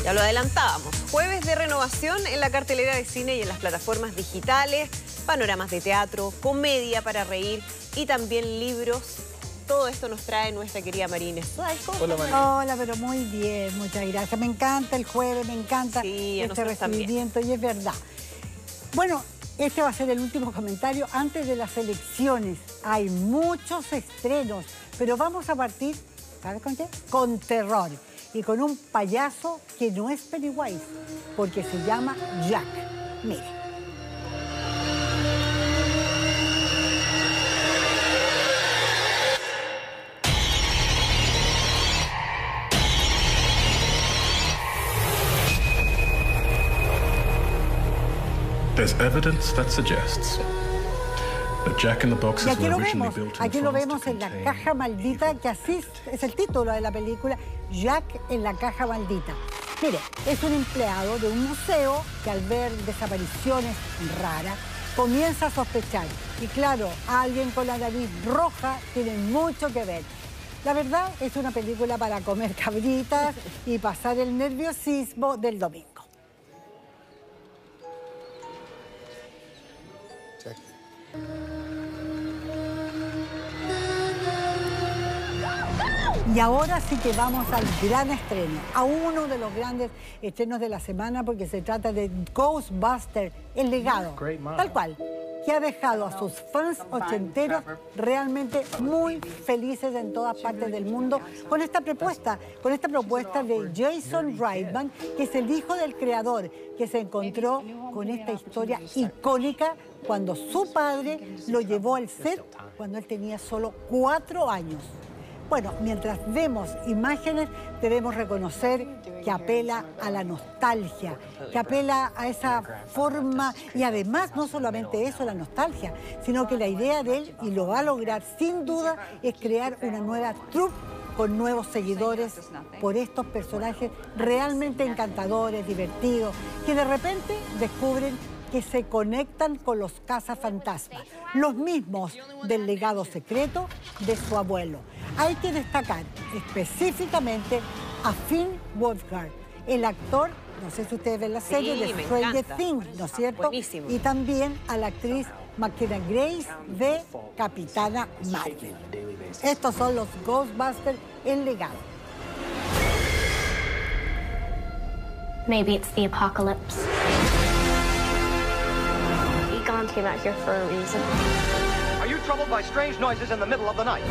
Ya lo adelantábamos, jueves de renovación en la cartelera de cine y en las plataformas digitales, panoramas de teatro, comedia para reír y también libros. Todo esto nos trae nuestra querida Marina Saico. Hola, Marina. Hola, pero muy bien, muchas gracias. Me encanta el jueves, me encanta este recibimiento y es verdad. Bueno, este va a ser el último comentario antes de las elecciones. Hay muchos estrenos, pero vamos a partir, ¿sabes con qué? Con terror y con un payaso que no es Pennywise, porque se llama Jack. Mire. There's evidence that suggests that Jack in the Box Y is aquí lo originally vemos, built in aquí lo France vemos to en la contain caja maldita, que así es el título de la película, Jack en la caja maldita. Mire, es un empleado de un museo que al ver desapariciones raras comienza a sospechar. Y claro, alguien con la nariz roja tiene mucho que ver. La verdad es una película para comer cabritas y pasar el nerviosismo del domingo. Y ahora sí que vamos al gran estreno, a uno de los grandes estrenos de la semana, porque se trata de Ghostbusters, El Legado, tal cual, que ha dejado a sus fans ochenteros realmente muy felices en todas partes del mundo con esta propuesta de Jason Reitman, que es el hijo del creador, que se encontró con esta historia icónica cuando su padre lo llevó al set cuando él tenía solo 4 años. Bueno, mientras vemos imágenes, debemos reconocer que apela a la nostalgia, que apela a esa forma, y además no solamente eso, la nostalgia, sino que la idea de él, y lo va a lograr sin duda, es crear una nueva troupe con nuevos seguidores por estos personajes realmente encantadores, divertidos, que de repente descubren que se conectan con los cazafantasmas, los mismos del legado secreto de su abuelo. Hay que destacar específicamente a Finn Wolfhard, el actor, no sé si ustedes ven la serie, de Stranger Things, ¿no es cierto? Buenísimo. Y también a la actriz McKenna Grace de Capitana Marvel. Estos son los Ghostbusters, El Legado. Maybe it's the apocalypse. Egon came out here for a reason. Are you troubled by strange noises in the middle of the night?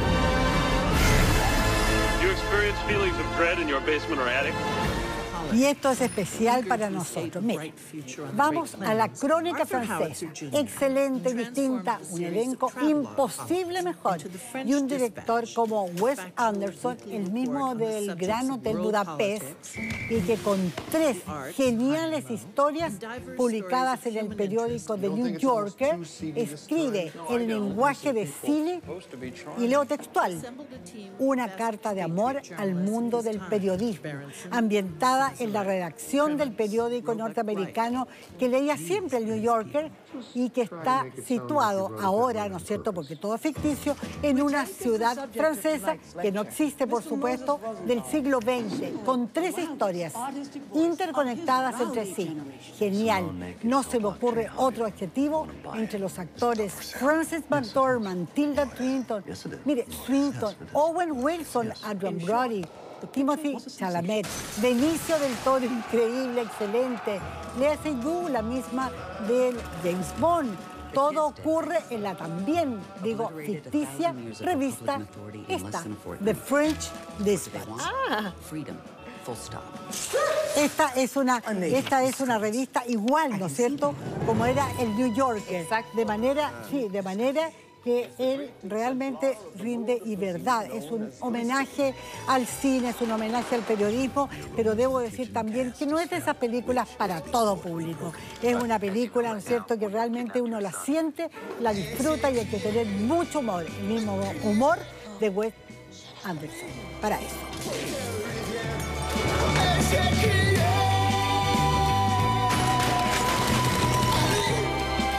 Do you experience feelings of dread in your basement or attic? Y esto es especial para nosotros. Miren, vamos a la crónica francesa. Excelente, distinta, un elenco imposible mejor. Y un director como Wes Anderson, el mismo del Gran Hotel Budapest, y que con 3 geniales historias publicadas en el periódico The New Yorker, escribe el lenguaje de cine, y leo textual, una carta de amor al mundo del periodismo, ambientada en la redacción del periódico norteamericano que leía siempre el New Yorker y que está situado ahora, ¿no es cierto?, porque todo es ficticio, en una ciudad francesa que no existe, por supuesto, del siglo XX, con 3 historias interconectadas entre sí. Genial. No se me ocurre otro adjetivo entre los actores Frances McDormand, Tilda Swinton, Owen Wilson, Adrian Brody, Timothy Chalamet, Benicio del Toro, increíble, excelente, Lea Seydoux, la misma del James Bond. Todo ocurre en la también, digo, ficticia revista esta, The French Dispatch. Esta es una revista igual, ¿no es cierto?, como era el New Yorker. De manera que él realmente rinde, y verdad, es un homenaje al cine, es un homenaje al periodismo, pero debo decir también que no es de esas películas para todo público. Es una película, ¿no es cierto?, que realmente uno la siente, la disfruta, y hay que tener mucho humor, el mismo humor de Wes Anderson, para eso.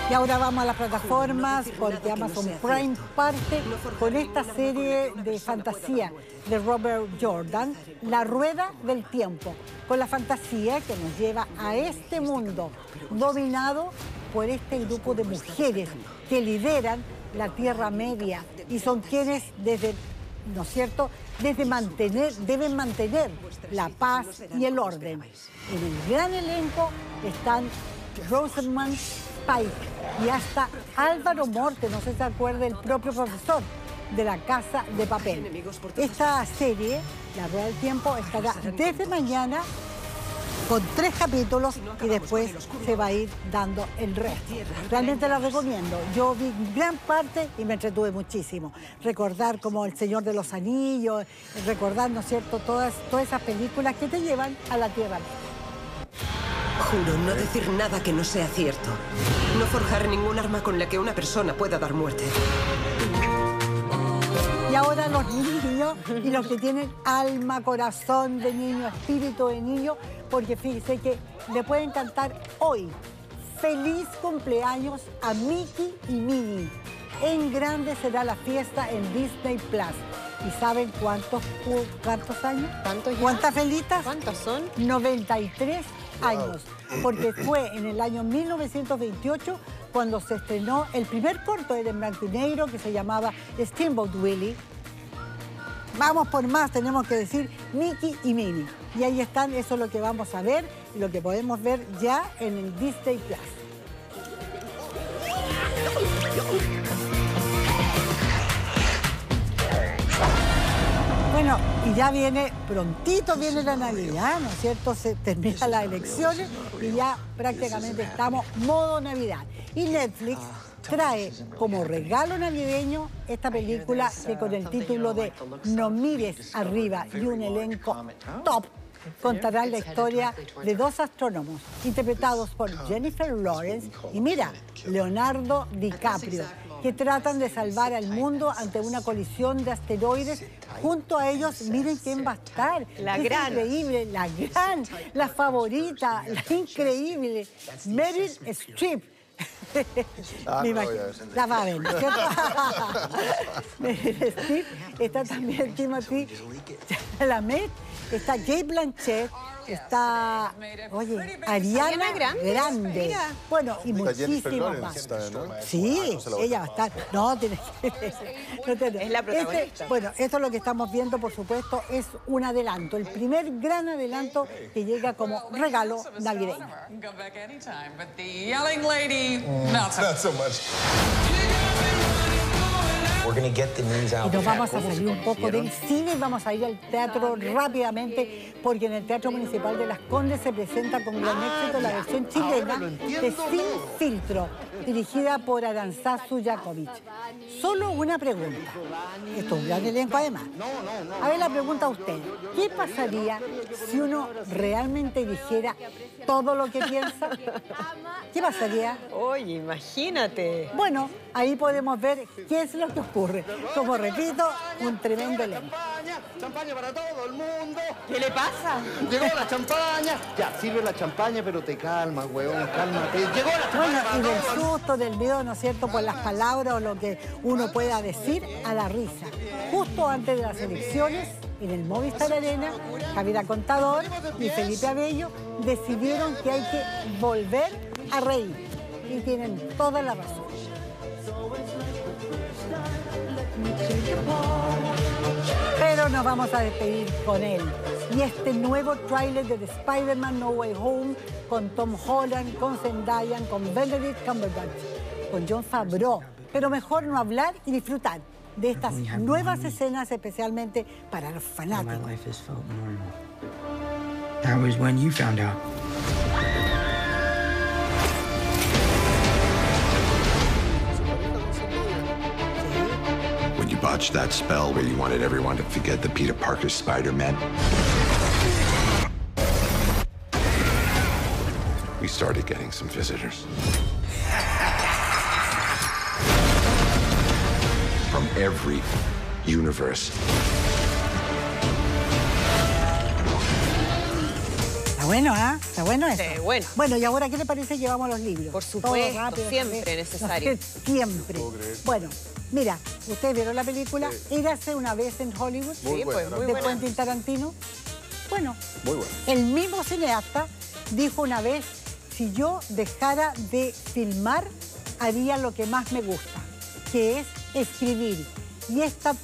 Y ahora vamos a las plataformas porque Amazon Prime parte con esta serie de fantasía de Robert Jordan, La Rueda del Tiempo, con la fantasía que nos lleva a este mundo dominado por este grupo de mujeres que lideran la Tierra Media y son quienes desde, ¿no es cierto?, deben mantener la paz y el orden. En el gran elenco están Rosamund Pike y hasta Álvaro Morte, no sé si se acuerda, el propio profesor de La Casa de Papel. Esta serie, La Rueda del Tiempo, estará desde mañana con 3 capítulos y después se va a ir dando el resto. Realmente la recomiendo. Yo vi gran parte y me entretuve muchísimo. Recordar como El Señor de los Anillos, recordar, ¿no es cierto?, todas esas películas que te llevan a la Tierra. Juro no decir nada que no sea cierto. No forjar ningún arma con la que una persona pueda dar muerte. Y ahora los niños y los que tienen alma, corazón de niño, espíritu de niño, porque fíjense que le pueden cantar hoy feliz cumpleaños a Mickey y Minnie. En grande será la fiesta en Disney Plus. ¿Y saben cuántos años? ¿Cuántas felitas? ¿Cuántos son? 93 años. Porque fue en el año 1928 cuando se estrenó el primer corto de blanco y negro que se llamaba Steamboat Willie. Vamos por más, tenemos que decir Mickey y Minnie. Y ahí están, eso es lo que vamos a ver y lo que podemos ver ya en el Disney Plus. Bueno, y ya prontito viene la Navidad, ¿no es cierto? Se terminan las elecciones y ya prácticamente estamos modo Navidad. Y Netflix trae como regalo navideño esta película que con el título de No mires arriba y un elenco top contará la historia de 2 astrónomos interpretados por Jennifer Lawrence y mira, Leonardo DiCaprio, que tratan de salvar al mundo ante una colisión de asteroides. Junto a ellos, miren quién va a estar. Increíble, la favorita, la increíble, Meryl Streep. La va a ver, ¿no es cierto? Meryl Streep, está también Timothy Chalamet, está Kate Blanchett, está, oye, Ariana Grande. Mira. Bueno, y muchísimos más. Sí, ella va a estar. No, tiene que... Es la protagonista. Bueno, esto es lo que estamos viendo, por supuesto, es un adelanto, el primer gran adelanto que llega como regalo navideño. Y nos vamos a salir un poco del cine y vamos a ir al teatro rápidamente, porque en el Teatro Municipal de Las Condes se presenta con gran éxito la versión chilena de Sin Filtro, dirigida por Aranzazu Yakovich. Solo una pregunta. Esto es un gran elenco además. A ver, la pregunta a usted. ¿Qué pasaría si uno realmente dijera todo lo que piensa? ¿Qué pasaría? Oye, imagínate. Bueno, ahí podemos ver qué es lo que ocurre. Como repito, un tremendo elenco. ¡Champaña para todo el mundo! ¿Qué le pasa? ¡Llegó la champaña! Ya, sirve la champaña, pero te calmas, huevón, cálmate. ¡Llegó la champaña! Bueno, para y del todo el mundo! susto, del miedo, ¿no es cierto?, por las palabras o lo que uno pueda decir, a la risa. Justo antes de las elecciones, en el Movistar Arena, Javiera Contador y Felipe Abello decidieron que hay que volver a reír. Y tienen toda la razón. Pero nos vamos a despedir con él. Y este nuevo tráiler de The Spider-Man No Way Home con Tom Holland, con Zendaya, con Benedict Cumberbatch, con Jon Favreau. Pero mejor no hablar y disfrutar de estas nuevas escenas especialmente para los fanáticos. When you botched that spell where you wanted everyone to forget the Peter Parker Spider-Man, we started getting some visitors. From every universe. La bueno, ¿ah? Está bueno eso. Sí, bueno. Bueno, ¿y ahora qué le parece que vamos a los libros? Por supuesto, Todo rápido, siempre necesario. Siempre. Bueno, mira, ¿ustedes vieron la película Érase una vez en Hollywood? Sí, pues muy de buena. Quentin Tarantino. Bueno, Muy bueno. el mismo cineasta dijo una vez, si yo dejara de filmar, haría lo que más me gusta, que es escribir. Y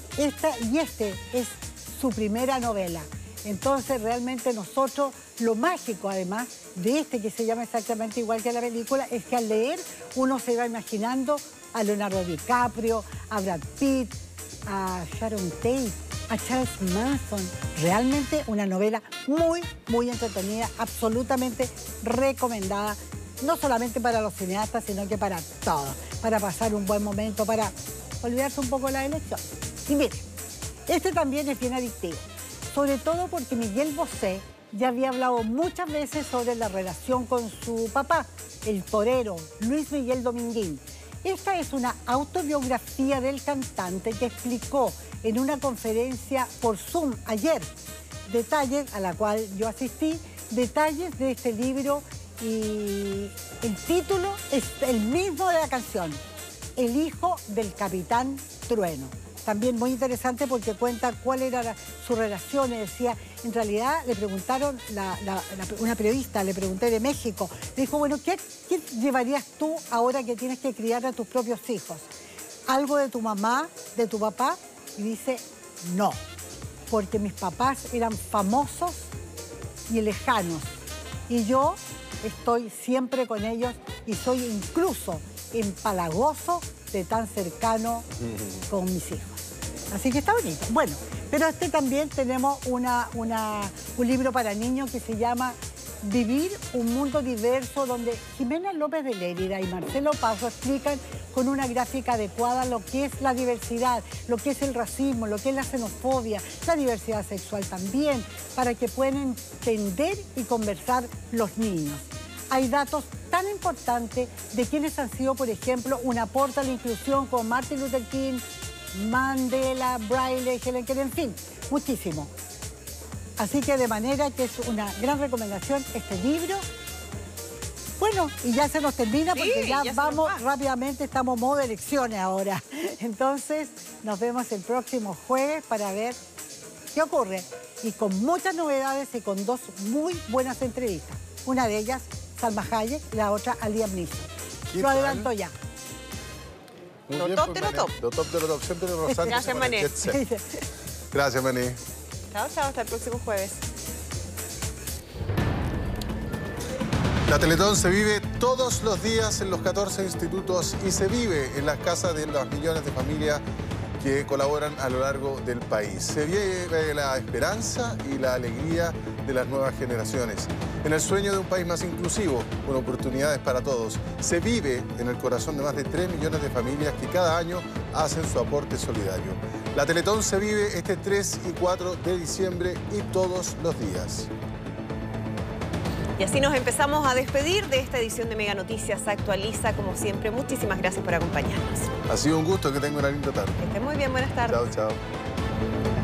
este es su primera novela. Entonces, realmente nosotros, lo mágico además de este, que se llama exactamente igual que la película, es que al leer uno se va imaginando a Leonardo DiCaprio, a Brad Pitt, a Sharon Tate, a Charles Manson. Realmente una novela muy, muy entretenida, absolutamente recomendada, no solamente para los cineastas, sino que para todos, para pasar un buen momento, para olvidarse un poco de la elección. Y mire, este también es bien adictivo, sobre todo porque Miguel Bosé ya había hablado muchas veces sobre la relación con su papá, el torero Luis Miguel Dominguín. Esta es una autobiografía del cantante que explicó en una conferencia por Zoom ayer, detalles a la cual yo asistí, detalles de este libro, y el título es el mismo de la canción, El hijo del Capitán Trueno. También muy interesante porque cuenta cuál era su relación. Y decía, en realidad le preguntaron, una periodista, le pregunté de México, le dijo, bueno, ¿qué llevarías tú ahora que tienes que criar a tus propios hijos? ¿Algo de tu mamá, de tu papá? Y dice, no, porque mis papás eran famosos y lejanos. Y yo estoy siempre con ellos y soy incluso empalagoso de tan cercano con mis hijos. Así que está bonito. Bueno, pero también tenemos un libro para niños que se llama Vivir un mundo diverso, donde Jimena López de Lérida y Marcelo Paso explican con una gráfica adecuada lo que es la diversidad, lo que es el racismo, lo que es la xenofobia, la diversidad sexual también, para que puedan entender y conversar los niños. Hay datos tan importantes de quienes han sido, por ejemplo, un aporte a la inclusión como Martin Luther King, Mandela, Braille, Helen Keller, en fin, muchísimo. Así que de manera que es una gran recomendación este libro. Bueno, y ya se nos termina porque ya vamos rápidamente, estamos en modo de elecciones ahora. Entonces, nos vemos el próximo jueves para ver qué ocurre. Y con muchas novedades y con dos muy buenas entrevistas. Una de ellas, Salma Hayek, y la otra, a Liam Neeson. Lo adelanto ya. Lo top de lo top. Lo top de lo top. Siempre rozando. Gracias, Mané. Gracias, Mané. Chao, chao. Hasta el próximo jueves. La Teletón se vive todos los días en los 14 institutos y se vive en las casas de los millones de familias que colaboran a lo largo del país. Se vive la esperanza y la alegría de las nuevas generaciones. En el sueño de un país más inclusivo, con oportunidades para todos. Se vive en el corazón de más de 3 millones de familias que cada año hacen su aporte solidario. La Teletón se vive este 3 y 4 de diciembre y todos los días. Y así nos empezamos a despedir de esta edición de Mega Noticias Actualiza. Como siempre, muchísimas gracias por acompañarnos. Ha sido un gusto, que tengan una linda tarde. Que estén muy bien, buenas tardes. Chao, chao.